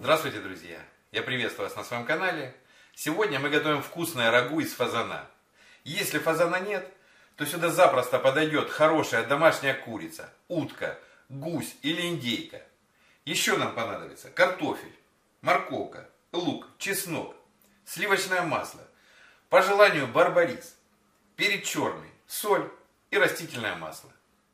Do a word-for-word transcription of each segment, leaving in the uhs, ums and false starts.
Здравствуйте, друзья! Я приветствую вас на своем канале. Сегодня мы готовим вкусное рагу из фазана. Если фазана нет, то сюда запросто подойдет хорошая домашняя курица, утка, гусь или индейка. Еще нам понадобится картофель, морковка, лук, чеснок, сливочное масло, по желанию барбарис, перец черный, соль и растительное масло.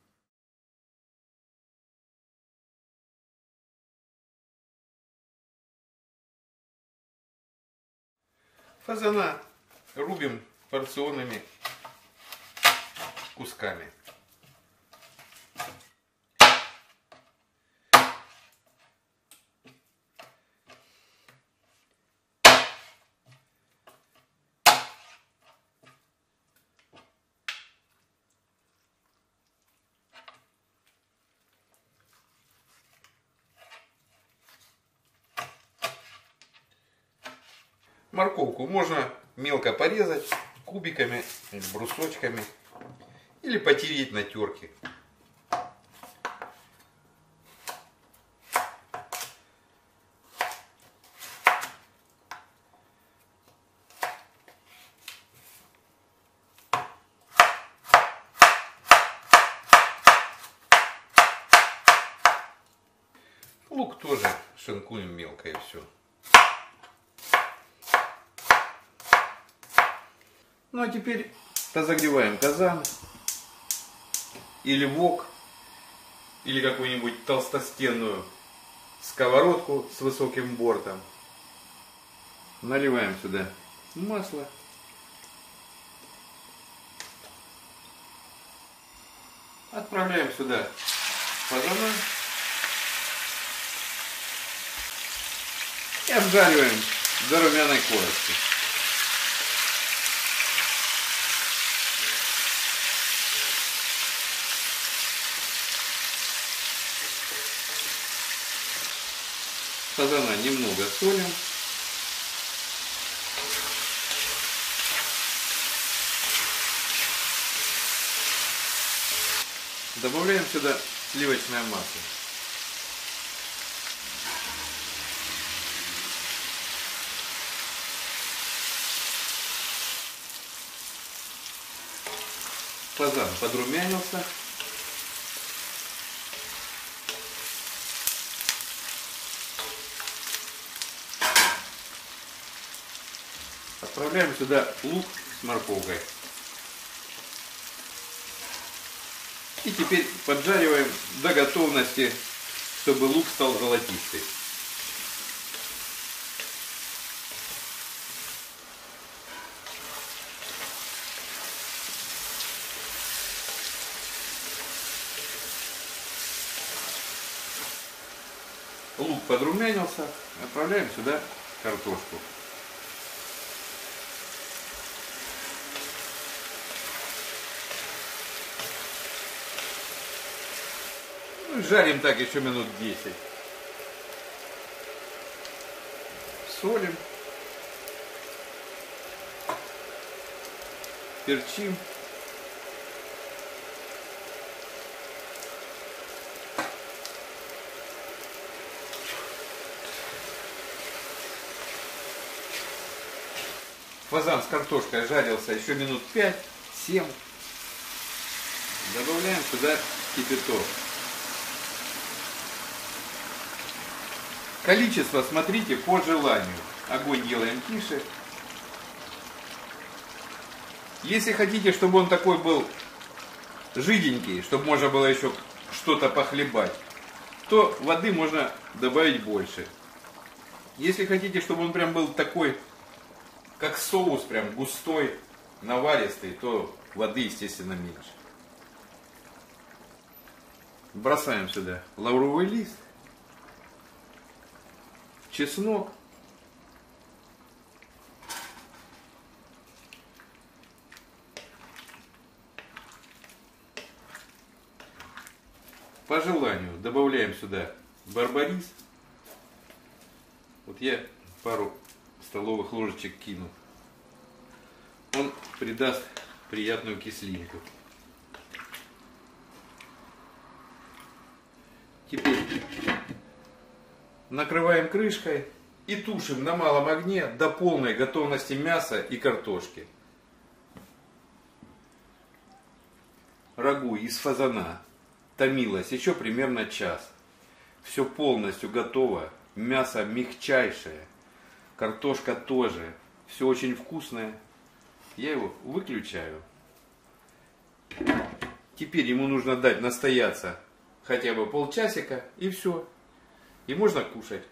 Фазана рубим порционными кусками. Морковку можно мелко порезать кубиками, брусочками или потереть на терке. Лук тоже шинкуем мелко и все. Ну а теперь разогреваем казан или вок, или какую-нибудь толстостенную сковородку с высоким бортом. Наливаем сюда масло. Отправляем сюда фазана и обжариваем до румяной корочки. Фазана немного солим. Добавляем сюда сливочное масло. Фазан подрумянился. Отправляем сюда лук с морковкой. И теперь поджариваем до готовности, чтобы лук стал золотистый. Лук подрумянился. Отправляем сюда картошку. Жарим так еще минут десять. Солим. Перчим. Фазан с картошкой жарился еще минут пять-семь. Добавляем сюда кипяток. Количество смотрите по желанию. Огонь делаем тише. Если хотите, чтобы он такой был жиденький, чтобы можно было еще что-то похлебать, то воды можно добавить больше. Если хотите, чтобы он прям был такой, как соус, прям густой, наваристый, то воды, естественно, меньше. Бросаем сюда лавровый лист. Чеснок. По желанию добавляем сюда барбарис. Вот я пару столовых ложечек кину. Он придаст приятную кислинку. Теперь Накрываем крышкой и тушим на малом огне до полной готовности мяса и картошки. Рагу из фазана томилось еще примерно час. Все полностью готово. Мясо мягчайшее. Картошка тоже. Все очень вкусное. Я его выключаю. Теперь ему нужно дать настояться хотя бы полчасика, и все. И можно кушать.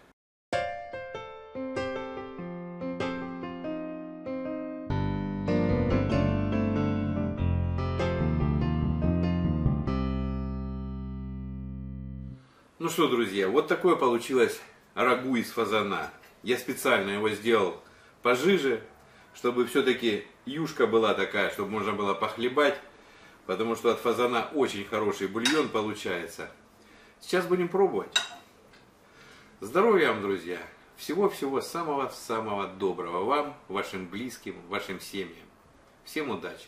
Ну что, друзья, вот такое получилось рагу из фазана. Я специально его сделал пожиже, чтобы все-таки юшка была такая, чтобы можно было похлебать. Потому что от фазана очень хороший бульон получается. Сейчас будем пробовать. Здоровья вам, друзья. Всего-всего самого-самого доброго вам, вашим близким, вашим семьям. Всем удачи.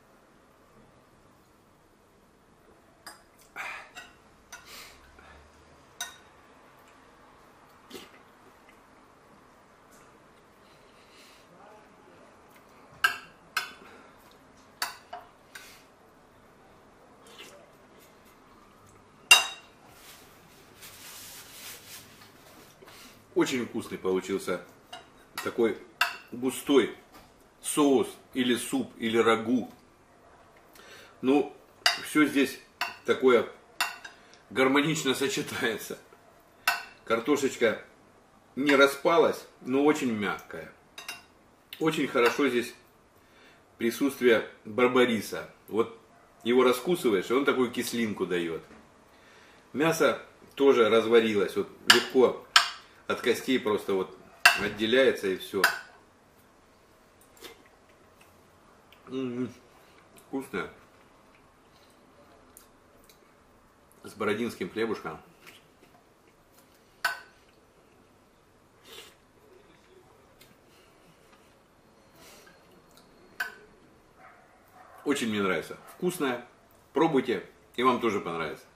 Очень вкусный получился такой густой соус или суп или рагу. Ну, все здесь такое гармонично сочетается. Картошечка не распалась, но очень мягкая. Очень хорошо здесь присутствие барбариса. Вот его раскусываешь, и он такую кислинку дает. Мясо тоже разварилось, вот легко. От костей просто вот отделяется и все. М-м-м, вкусно. С бородинским хлебушком. Очень мне нравится. Вкусное. Пробуйте, и вам тоже понравится.